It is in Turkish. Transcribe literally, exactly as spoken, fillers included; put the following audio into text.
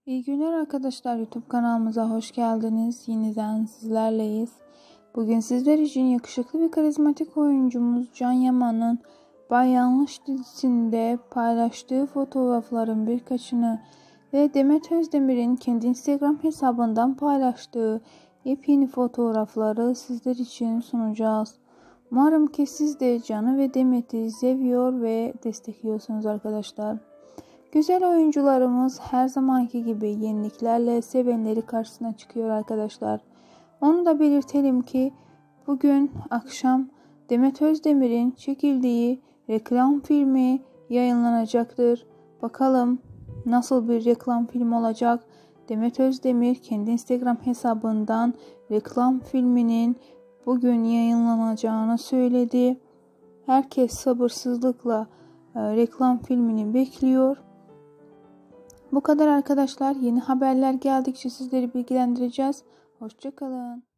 İyi günler arkadaşlar, YouTube kanalımıza hoş geldiniz. Yeniden sizlerleyiz. Bugün sizler için yakışıklı ve karizmatik oyuncumuz Can Yaman'ın Bay Yanlış dizisinde paylaştığı fotoğrafların birkaçını ve Demet Özdemir'in kendi Instagram hesabından paylaştığı yepyeni fotoğrafları sizler için sunacağız. Umarım ki siz de Can'ı ve Demet'i seviyor ve destekliyorsunuz arkadaşlar. Güzel oyuncularımız her zamanki gibi yeniliklerle sevenleri karşısına çıkıyor arkadaşlar. Onu da belirtelim ki bugün akşam Demet Özdemir'in çekildiği reklam filmi yayınlanacaktır. Bakalım nasıl bir reklam filmi olacak? Demet Özdemir kendi Instagram hesabından reklam filminin bugün yayınlanacağını söyledi. Herkes sabırsızlıkla e, reklam filmini bekliyor. Bu kadar arkadaşlar. Yeni haberler geldikçe sizleri bilgilendireceğiz. Hoşça kalın.